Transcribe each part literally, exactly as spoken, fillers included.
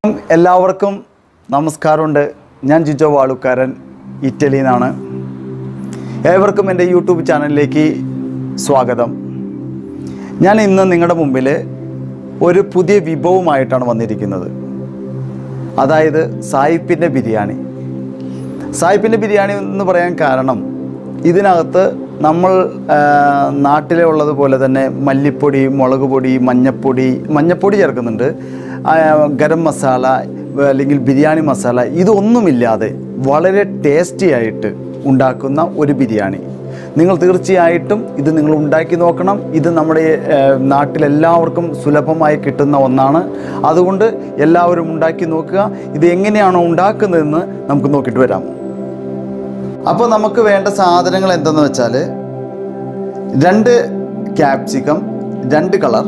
എല്ലാവർക്കും നമസ്കാരമുണ്ട്. ഞാൻ ജിജോ വാളുക്കാരൻ, ഇറ്റലിയിൽ നിന്നാണ്. ഏവർക്കും എൻ്റെ യൂട്യൂബ് ചാനലിലേക്ക് സ്വാഗതം. ഞാൻ ഇന്ന് നിങ്ങളുടെ മുമ്പിൽ ഒരു പുതിയ വിഭവമായിട്ടാണ് വന്നിരിക്കുന്നത്. അതായത് സായിപ്പിൻ്റെ ബിരിയാണി. സായിപ്പിൻ്റെ ബിരിയാണി എന്ന് പറയാൻ കാരണം, ഇതിനകത്ത് നമ്മൾ നാട്ടിലെ ഉള്ളതുപോലെ തന്നെ മല്ലിപ്പൊടി, മുളക് പൊടി, മഞ്ഞപ്പൊടി മഞ്ഞപ്പൊടി ചേർക്കുന്നുണ്ട്, ഗരം മസാല അല്ലെങ്കിൽ ബിരിയാണി മസാല, ഇതൊന്നുമില്ലാതെ വളരെ ടേസ്റ്റി ആയിട്ട് ഉണ്ടാക്കുന്ന ഒരു ബിരിയാണി. നിങ്ങൾ തീർച്ചയായിട്ടും ഇത് നിങ്ങൾ ഉണ്ടാക്കി നോക്കണം. ഇത് നമ്മുടെ നാട്ടിലെല്ലാവർക്കും സുലഭമായി കിട്ടുന്ന ഒന്നാണ്. അതുകൊണ്ട് എല്ലാവരും ഉണ്ടാക്കി നോക്കുക. ഇത് എങ്ങനെയാണോ ഉണ്ടാക്കുന്നതെന്ന് നമുക്ക് നോക്കിയിട്ട് വരാം. അപ്പോൾ നമുക്ക് വേണ്ട സാധനങ്ങൾ എന്തെന്ന് വെച്ചാൽ, രണ്ട് ക്യാപ്സിക്കം, രണ്ട് കളർ,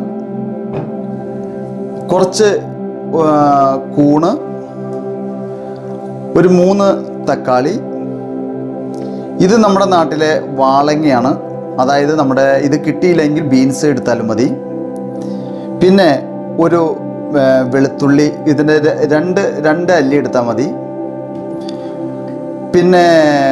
കുറച്ച് കൂണ്, ഒരു മൂന്ന് തക്കാളി. ഇത് നമ്മുടെ നാട്ടിലെ വാളങ്ങയാണ്. അതായത് നമ്മുടെ ഇത് കിട്ടിയില്ലെങ്കിൽ ബീൻസ് എടുത്താലും മതി. പിന്നെ ഒരു വെളുത്തുള്ളി, ഇതിൻ്റെ രണ്ട് രണ്ട് അല്ലി എടുത്താൽ മതി. പിന്നെ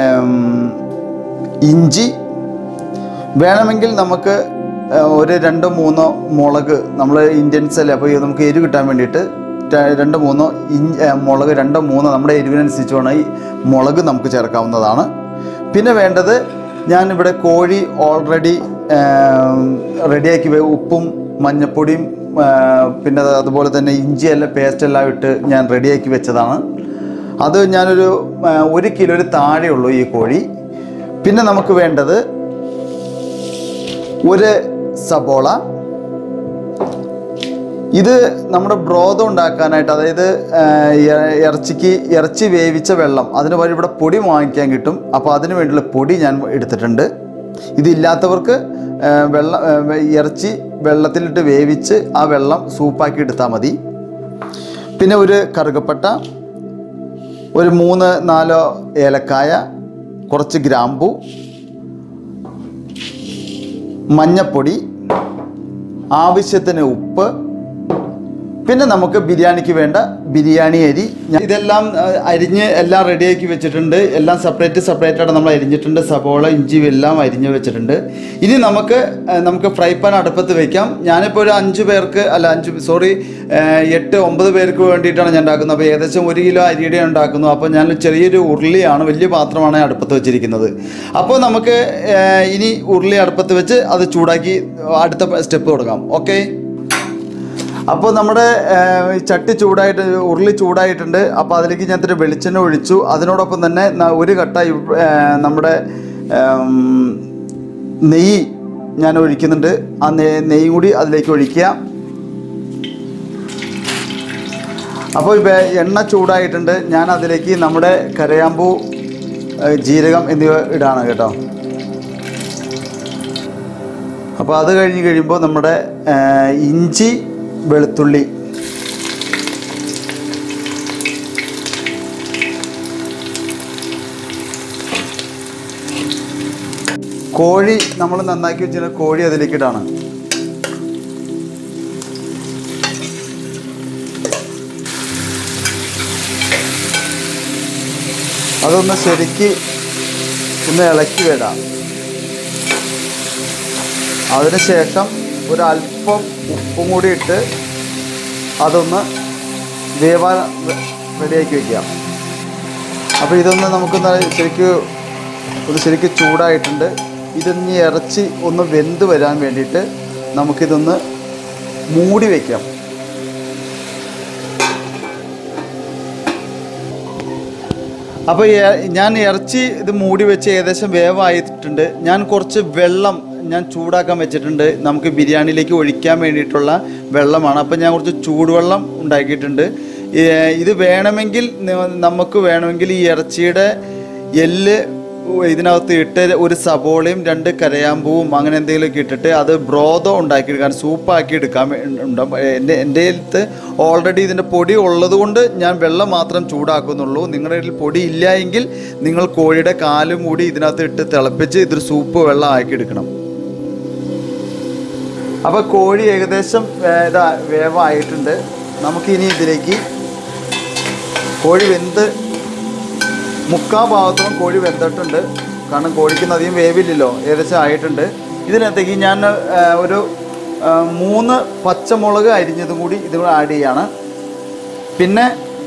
ഇഞ്ചി വേണമെങ്കിൽ നമുക്ക് ഒരു രണ്ടോ മൂന്നോ മുളക്, നമ്മൾ ഇന്ത്യൻസ് അല്ലേ, അപ്പോൾ നമുക്ക് എരിവ് കിട്ടാൻ വേണ്ടിയിട്ട് രണ്ടോ മൂന്നോ ഇഞ്ചി മുളക് രണ്ടോ മൂന്നോ നമ്മുടെ എരിവിനനുസരിച്ച് വേണം ഈ മുളക് നമുക്ക് ചേർക്കാവുന്നതാണ്. പിന്നെ വേണ്ടത്, ഞാനിവിടെ കോഴി ഓൾറെഡി റെഡിയാക്കി, ഉപ്പും മഞ്ഞപ്പൊടിയും പിന്നെ അതുപോലെ തന്നെ ഇഞ്ചിയെല്ലാം പേസ്റ്റെല്ലാം ഇട്ട് ഞാൻ റെഡിയാക്കി വെച്ചതാണ്. അത് ഞാനൊരു ഒരു കിലോയിൽ താഴെയുള്ളൂ ഈ കോഴി. പിന്നെ നമുക്ക് വേണ്ടത് ഒരു സബോള. ഇത് നമ്മുടെ ബ്രോത് ഉണ്ടാക്കാനായിട്ട്, അതായത് ഇറച്ചിക്ക് ഇറച്ചി വേവിച്ച വെള്ളം, അതിന് വഴി ഇവിടെ പൊടി വാങ്ങിക്കാൻ കിട്ടും. അപ്പോൾ അതിന് വേണ്ടിയുള്ള പൊടി ഞാൻ എടുത്തിട്ടുണ്ട്. ഇതില്ലാത്തവർക്ക് വെള്ളം ഇറച്ചി വെള്ളത്തിലിട്ട് വേവിച്ച് ആ വെള്ളം സൂപ്പാക്കി എടുത്താൽ മതി. പിന്നെ ഒരു കറുകപ്പട്ട, ഒരു മൂന്ന് നാലോ ഏലക്കായ, കുറച്ച് ഗ്രാമ്പു, മഞ്ഞപ്പൊടി, ആവശ്യത്തിന് ഉപ്പ്, പിന്നെ നമുക്ക് ബിരിയാണിക്ക് വേണ്ട ബിരിയാണി അരി. ഇതെല്ലാം അരിഞ്ഞ് എല്ലാം റെഡിയാക്കി വെച്ചിട്ടുണ്ട്. എല്ലാം സെപ്പറേറ്റ് സെപ്പറേറ്റായിട്ട് നമ്മൾ അരിഞ്ഞിട്ടുണ്ട്. സബോള, ഇഞ്ചി എല്ലാം അരിഞ്ഞ് വെച്ചിട്ടുണ്ട്. ഇനി നമുക്ക് നമുക്ക് ഫ്രൈ പാൻ അടുപ്പത്ത് വയ്ക്കാം. ഞാനിപ്പോൾ ഒരു അഞ്ച് പേർക്ക് അല്ല അഞ്ച് സോറി എട്ട് ഒമ്പത് പേർക്ക് വേണ്ടിയിട്ടാണ് ഞാൻ ഉണ്ടാക്കുന്നത്. അപ്പോൾ ഏകദേശം ഒരു കിലോ അരിയുടെ ഉണ്ടാക്കുന്നു. അപ്പോൾ ഞാൻ ചെറിയൊരു ഉരുളിയാണ്, വലിയ പാത്രമാണ് അടുപ്പത്ത് വെച്ചിരിക്കുന്നത്. അപ്പോൾ നമുക്ക് ഇനി ഉരുളി അടുപ്പത്ത് വെച്ച് അത് ചൂടാക്കി അടുത്ത സ്റ്റെപ്പ് തുടങ്ങാം. ഓക്കെ. അപ്പോൾ നമ്മുടെ ചട്ടി ചൂടായിട്ട്, ഉരുളി ചൂടായിട്ടുണ്ട്. അപ്പോൾ അതിലേക്ക് ഞാൻ ഇത്തിരി വെളിച്ചെണ്ണ ഒഴിച്ചു. അതിനോടൊപ്പം തന്നെ ഒരു കട്ട നമ്മുടെ നെയ്യ് ഞാൻ ഒഴിക്കുന്നുണ്ട്. ആ നെയ്യ് കൂടി അതിലേക്ക് ഒഴിക്കുക. അപ്പോൾ എണ്ണ ചൂടായിട്ടുണ്ട്. ഞാൻ അതിലേക്ക് നമ്മുടെ കരയാമ്പൂ, ജീരകം എന്നിവ ഇടാണ് കേട്ടോ. അപ്പോൾ അത് കഴിഞ്ഞ് കഴിയുമ്പോൾ നമ്മുടെ ഇഞ്ചി, വെളുത്തുള്ളി, കോഴി നമ്മൾ നന്നാക്കി വെച്ചിട്ട് കോഴി അതിലേക്ക് ഇടാണ്. അതൊന്ന് ശരിക്ക് ഒന്ന് ഇളക്കി വിടാം. അതിനുശേഷം ഒരല്പം ഉപ്പും കൂടി ഇട്ട് അതൊന്ന് വേവാൻ റെഡിയാക്കി വയ്ക്കാം. അപ്പോൾ ഇതൊന്ന് നമുക്കൊന്ന് ശരിക്ക് ഒന്ന് ശരിക്ക് ചൂടായിട്ടുണ്ട്. ഇതിനി ഇറച്ചി ഒന്ന് വെന്ത് വരാൻ വേണ്ടിയിട്ട് നമുക്കിതൊന്ന് മൂടി വയ്ക്കാം. അപ്പോൾ ഞാൻ ഇറച്ചി ഇത് മൂടി വെച്ച് ഏകദേശം വേവായിട്ടുണ്ട്. ഞാൻ കുറച്ച് വെള്ളം ഞാൻ ചൂടാക്കാൻ വെച്ചിട്ടുണ്ട്. നമുക്ക് ബിരിയാണിയിലേക്ക് ഒഴിക്കാൻ വേണ്ടിയിട്ടുള്ള വെള്ളമാണ്. അപ്പോൾ ഞാൻ കുറച്ച് ചൂടുവെള്ളം ഉണ്ടാക്കിയിട്ടുണ്ട്. ഇത് വേണമെങ്കിൽ നമുക്ക് വേണമെങ്കിൽ ഈ ഇറച്ചിയുടെ എല്ല് ഇതിനകത്ത് ഇട്ട് ഒരു സബോളയും രണ്ട് കരയാമ്പൂവും അങ്ങനെ എന്തെങ്കിലുമൊക്കെ ഇട്ടിട്ട് അത് ബ്രോതോ ഉണ്ടാക്കിയെടുക്കാൻ, സൂപ്പാക്കി എടുക്കാൻ ഉണ്ട്. എൻ്റെ എൻ്റെ അടുത്ത് ഓൾറെഡി ഇതിൻ്റെ പൊടി ഉള്ളത് കൊണ്ട് ഞാൻ വെള്ളം മാത്രം ചൂടാക്കുന്നുള്ളൂ. നിങ്ങളുടെ കയ്യിൽ പൊടി ഇല്ല എങ്കിൽ നിങ്ങൾ കോഴിയുടെ കാലും കൂടി ഇതിനകത്ത് ഇട്ട് തിളപ്പിച്ച് ഇതൊരു സൂപ്പ് വെള്ളം ആക്കിയെടുക്കണം. അപ്പോൾ കോഴി ഏകദേശം ഇതാ വേവായിട്ടുണ്ട്. നമുക്കിനി ഇതിലേക്ക് കോഴി വെന്ത് മുക്കാൽ ഭാഗത്തോളം കോഴി വെന്തിട്ടുണ്ട്. കാരണം കോഴിക്ക് അധികം വേവില്ലല്ലോ, ഏകദേശം ആയിട്ടുണ്ട്. ഇതിനകത്തേക്ക് ഞാൻ ഒരു മൂന്ന് പച്ചമുളക് അരിഞ്ഞതും കൂടി ഇത് ആഡ് ചെയ്യാണ്. പിന്നെ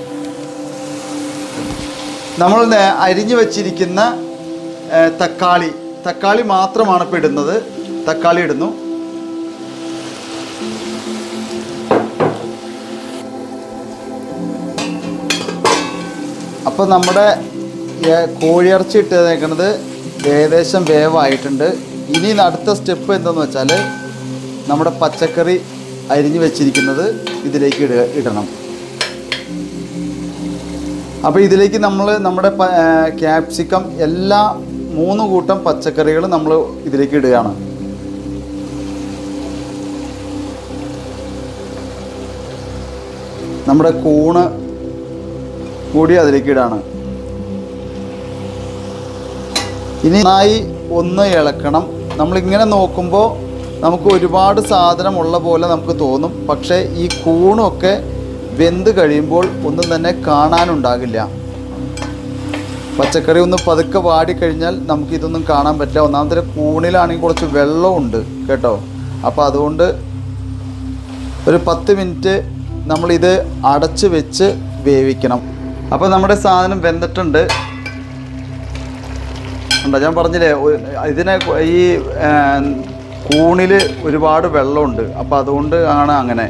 നമ്മൾ അരിഞ്ഞു വച്ചിരിക്കുന്ന തക്കാളി തക്കാളി മാത്രമാണ് ഇപ്പോൾ ഇടുന്നത്. തക്കാളി ഇടുന്നു. അപ്പോൾ നമ്മുടെ കോഴിയിറച്ചി ഇട്ടേക്കുന്നത് ഏകദേശം വേവായിട്ടുണ്ട്. ഇനി അടുത്ത സ്റ്റെപ്പ് എന്താണെന്ന് വെച്ചാൽ നമ്മുടെ പച്ചക്കറി അരിഞ്ഞു വെച്ചിരിക്കുന്നത് ഇതിലേക്ക് ഇടുക ഇടണം. അപ്പോൾ ഇതിലേക്ക് നമ്മൾ നമ്മുടെ ക്യാപ്സിക്കം എല്ലാ മൂന്ന് കൂട്ടം പച്ചക്കറികൾ നമ്മൾ ഇതിലേക്ക് ഇടുകയാണ്. നമ്മുടെ കൂണ് കൂടി അതിലേക്ക് ഇടാണ്. ഇനി നന്നായി ഒന്ന് ഇളക്കണം. നമ്മളിങ്ങനെ നോക്കുമ്പോൾ നമുക്ക് ഒരുപാട് സാധനമുള്ള പോലെ നമുക്ക് തോന്നും. പക്ഷേ ഈ കൂണൊക്കെ വെന്ത് കഴിയുമ്പോൾ ഒന്നും തന്നെ കാണാനുണ്ടാകില്ല. പച്ചക്കറി ഒന്ന് പതുക്കെ വാടിക്കഴിഞ്ഞാൽ നമുക്കിതൊന്നും കാണാൻ പറ്റില്ല. ഒന്നാമത്തെ കൂണിലാണെങ്കിൽ കുറച്ച് വെള്ളമുണ്ട് കേട്ടോ. അപ്പോൾ അതുകൊണ്ട് ഒരു പത്ത് മിനിറ്റ് നമ്മളിത് അടച്ച് വെച്ച് വേവിക്കണം. അപ്പോൾ നമ്മുടെ സാധനം വെന്തിട്ടുണ്ട്. ഉണ്ടോ, ഞാൻ പറഞ്ഞില്ലേ ഇതിനെ ഈ കൂണിൽ ഒരുപാട് വെള്ളമുണ്ട്. അപ്പോൾ അതുകൊണ്ട് ആണ് അങ്ങനെ.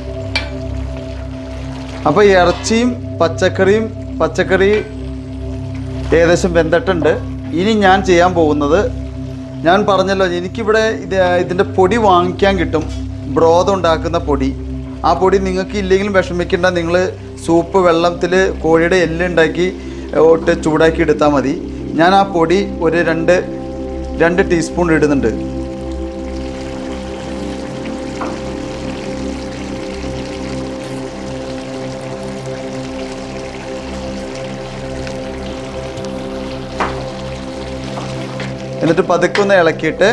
അപ്പോൾ ഇറച്ചിയും പച്ചക്കറിയും പച്ചക്കറി ഏകദേശം വെന്തിട്ടുണ്ട്. ഇനി ഞാൻ ചെയ്യാൻ പോകുന്നത്, ഞാൻ പറഞ്ഞല്ലോ എനിക്കിവിടെ ഇത് ഇതിൻ്റെ പൊടി വാങ്ങിക്കാൻ കിട്ടും, ബ്രോത് ഉണ്ടാക്കുന്ന പൊടി. ആ പൊടി നിങ്ങൾക്ക് ഇല്ലെങ്കിലും വിഷമിക്കേണ്ട. നിങ്ങൾ സൂപ്പ് വെള്ളത്തിൽ കോഴിയുടെ എല്ലുണ്ടാക്കി ഒട്ട് ചൂടാക്കി എടുത്താൽ മതി. ഞാൻ ആ പൊടി ഒരു രണ്ട് രണ്ട് ടീസ്പൂൺ ഇടുന്നുണ്ട്. എന്നിട്ട് പതുക്കെ ഒന്ന് ഇളക്കിയിട്ട്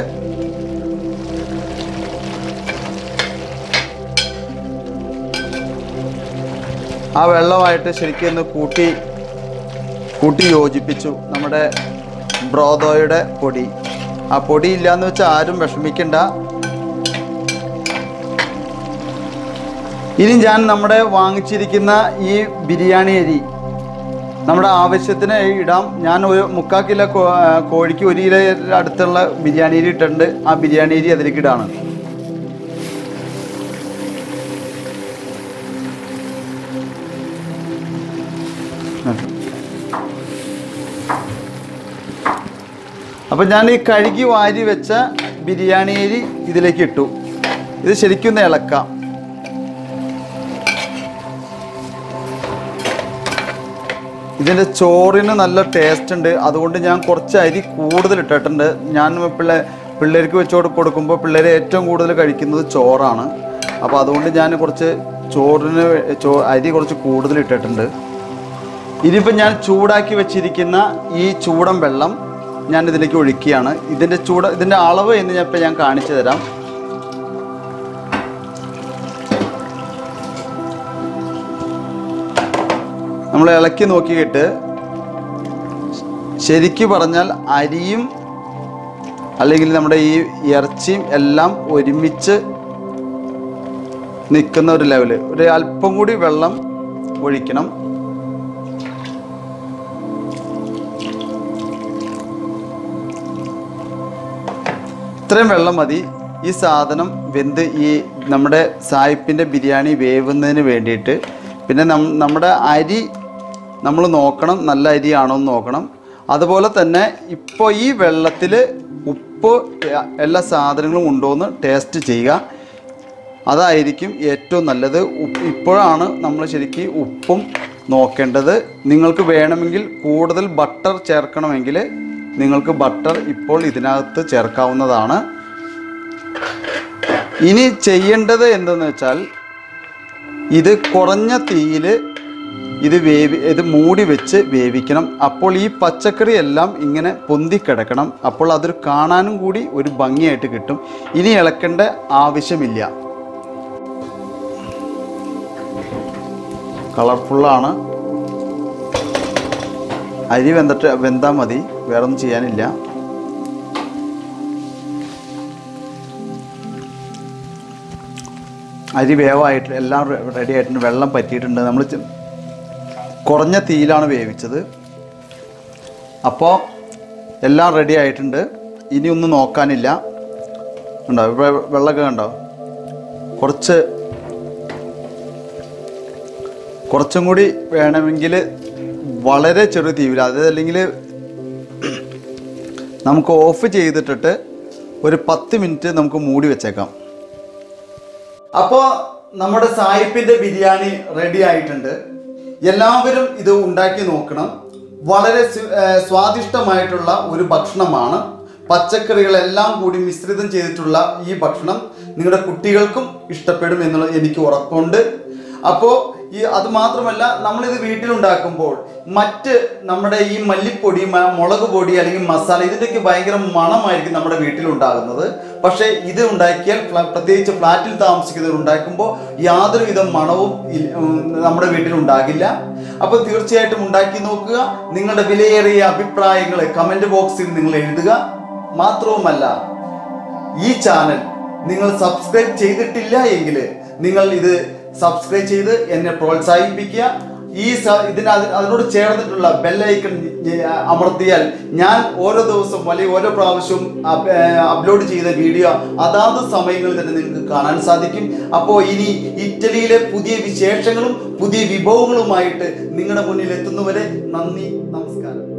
ആ വെള്ളമായിട്ട് ശരിക്കും ഒന്ന് കൂട്ടി കൂട്ടി യോജിപ്പിച്ചു നമ്മുടെ ബ്രോതോയുടെ പൊടി. ആ പൊടി ഇല്ലയെന്ന് വെച്ചാൽ ആരും വിഷമിക്കണ്ട. ഇനി ഞാൻ നമ്മുടെ വാങ്ങിച്ചിരിക്കുന്ന ഈ ബിരിയാണി അരി നമ്മുടെ ആവശ്യത്തിന് ഇടാം. ഞാൻ ഒരു മുക്കാൽ കിലോ കോഴിക്ക് ഒരു കിലോ അടുത്തുള്ള ബിരിയാണി അരി ഇട്ടിട്ടുണ്ട്. ആ ബിരിയാണി അരി അതിലേക്ക് ഇടാണ്. അപ്പം ഞാൻ ഈ കഴുകി വാരി വെച്ച ബിരിയാണി അരി ഇതിലേക്ക് ഇട്ടു. ഇത് ശരിക്കും ഒന്ന് ഇളക്കാം. ഇതിൻ്റെ ചോറിന് നല്ല ടേസ്റ്റ് ഉണ്ട്. അതുകൊണ്ട് ഞാൻ കുറച്ച് അരി കൂടുതൽ ഇട്ടിട്ടുണ്ട്. ഞാൻ പിള്ളേ പിള്ളേർക്ക് വെച്ച് കൊടുക്കുമ്പോൾ പിള്ളേർ ഏറ്റവും കൂടുതൽ കഴിക്കുന്നത് ചോറാണ്. അപ്പോൾ അതുകൊണ്ട് ഞാൻ കുറച്ച് ചോറിന് ചോ അരി കുറച്ച് കൂടുതൽ ഇട്ടിട്ടുണ്ട്. ഇനിയിപ്പോൾ ഞാൻ ചൂടാക്കി വെച്ചിരിക്കുന്ന ഈ ചൂടൻ വെള്ളം ഞാൻ ഇതിലേക്ക് ഒഴിക്കുകയാണ്. ഇതിൻ്റെ ചൂട് ഇതിൻ്റെ അളവ് എന്ന് ഞാൻ ഇപ്പം ഞാൻ കാണിച്ചു തരാം. നമ്മൾ ഇളക്കി നോക്കിയിട്ട് ശരിക്കും പറഞ്ഞാൽ അരിയും അല്ലെങ്കിൽ നമ്മുടെ ഈ ഇറച്ചിയും എല്ലാം ഒരുമിച്ച് നിൽക്കുന്ന ഒരു ലെവല്. ഒരു അല്പം കൂടി വെള്ളം ഒഴിക്കണം. ഇത്രയും വെള്ളം മതി ഈ സാധനം വെന്ത് ഈ നമ്മുടെ സായിപ്പിൻ്റെ ബിരിയാണി വേവുന്നതിന് വേണ്ടിയിട്ട്. പിന്നെ നമ്മുടെ അരി നമ്മൾ നോക്കണം, നല്ല അരിയാണോ എന്ന് നോക്കണം. അതുപോലെ തന്നെ ഇപ്പോൾ ഈ വെള്ളത്തിൽ ഉപ്പ് എല്ലാ സാധനങ്ങളും ഉണ്ടോ എന്ന് ടേസ്റ്റ് ചെയ്യുക. അതായിരിക്കും ഏറ്റവും നല്ലത്. ഉപ്പ് ഇപ്പോഴാണ് നമ്മൾ ശരിക്കും ഉപ്പും നോക്കേണ്ടത്. നിങ്ങൾക്ക് വേണമെങ്കിൽ കൂടുതൽ ബട്ടർ ചേർക്കണമെങ്കിൽ നിങ്ങൾക്ക് ബട്ടർ ഇപ്പോൾ ഇതിനകത്ത് ചേർക്കാവുന്നതാണ്. ഇനി ചെയ്യേണ്ടത് എന്തെന്ന് വെച്ചാൽ ഇത് കുറഞ്ഞ തീയിൽ ഇത് വേവി ഇത് മൂടി വെച്ച് വേവിക്കണം. അപ്പോൾ ഈ പച്ചക്കറി എല്ലാം ഇങ്ങനെ പൊന്തിക്കിടക്കണം. അപ്പോൾ അതൊരു കാണാനും കൂടി ഒരു ഭംഗിയായിട്ട് കിട്ടും. ഇനി ഇളക്കേണ്ട ആവശ്യമില്ല. കളർഫുള്ളാണ്. അരി വെന്തിട്ട് വെന്താൽ മതി, വേറൊന്നും ചെയ്യാനില്ല. അരി വേവായിട്ട് എല്ലാം റെഡി ആയിട്ടുണ്ട്, വെള്ളം പറ്റിയിട്ടുണ്ട്. നമ്മൾ കുറഞ്ഞ തീയിലാണ് വേവിച്ചത്. അപ്പോൾ എല്ലാം റെഡി ആയിട്ടുണ്ട്. ഇനി ഒന്നും നോക്കാനില്ല. ഉണ്ടോ ഇവിടെ വെള്ളമൊക്കെ കണ്ടോ? കുറച്ച് കുറച്ചും കൂടി വേണമെങ്കിൽ വളരെ ചെറു തീയിൽ, അതല്ലെങ്കിൽ നമുക്ക് ഓഫ് ചെയ്തിട്ടിട്ട് ഒരു പത്ത് മിനിറ്റ് നമുക്ക് മൂടി വെച്ചേക്കാം. അപ്പോൾ നമ്മുടെ സായിപ്പിൻ്റെ ബിരിയാണി റെഡി ആയിട്ടുണ്ട്. എല്ലാവരും ഇത് ഉണ്ടാക്കി നോക്കണം. വളരെ സ്വാദിഷ്ടമായിട്ടുള്ള ഒരു ഭക്ഷണമാണ്. പച്ചക്കറികളെല്ലാം കൂടി മിശ്രിതം ചെയ്തിട്ടുള്ള ഈ ഭക്ഷണം നിങ്ങളുടെ കുട്ടികൾക്കും ഇഷ്ടപ്പെടും എന്നുള്ളത് എനിക്ക് ഉറപ്പുണ്ട്. അപ്പോൾ ഈ അത് മാത്രമല്ല, നമ്മളിത് വീട്ടിലുണ്ടാക്കുമ്പോൾ മറ്റ് നമ്മുടെ ഈ മല്ലിപ്പൊടി, മുളക് പൊടി അല്ലെങ്കിൽ മസാല, ഇതിൻ്റെയൊക്കെ ഭയങ്കര മണമായിരിക്കും നമ്മുടെ വീട്ടിലുണ്ടാകുന്നത്. പക്ഷേ ഇത് ഉണ്ടാക്കിയാൽ, പ്രത്യേകിച്ച് ഫ്ലാറ്റിൽ താമസിക്കുന്നവർ ഉണ്ടാക്കുമ്പോൾ യാതൊരുവിധ മണവും നമ്മുടെ വീട്ടിലുണ്ടാകില്ല. അപ്പോൾ തീർച്ചയായിട്ടും ഉണ്ടാക്കി നോക്കുക. നിങ്ങളുടെ വിലയേറിയ അഭിപ്രായങ്ങൾ കമൻറ്റ് ബോക്സിൽ നിങ്ങൾ എഴുതുക. മാത്രവുമല്ല, ഈ ചാനൽ നിങ്ങൾ സബ്സ്ക്രൈബ് ചെയ്തിട്ടില്ല എങ്കിൽ നിങ്ങൾ ഇത് സബ്സ്ക്രൈബ് ചെയ്ത് എന്നെ പ്രോത്സാഹിപ്പിക്കുക. ഈ ഇതിന് അതിനോട് ചേർന്നിട്ടുള്ള ബെല്ലൈക്കൺ അമർത്തിയാൽ ഞാൻ ഓരോ ദിവസവും അല്ലെങ്കിൽ ഓരോ പ്രാവശ്യവും അപ്ലോഡ് ചെയ്ത വീഡിയോ അതാത് സമയങ്ങളിൽ തന്നെ നിങ്ങൾക്ക് കാണാൻ സാധിക്കും. അപ്പോൾ ഇനി ഇറ്റലിയിലെ പുതിയ വിശേഷങ്ങളും പുതിയ വിഭവങ്ങളുമായിട്ട് നിങ്ങളുടെ മുന്നിൽ എത്തുന്നവരെ നന്ദി, നമസ്കാരം.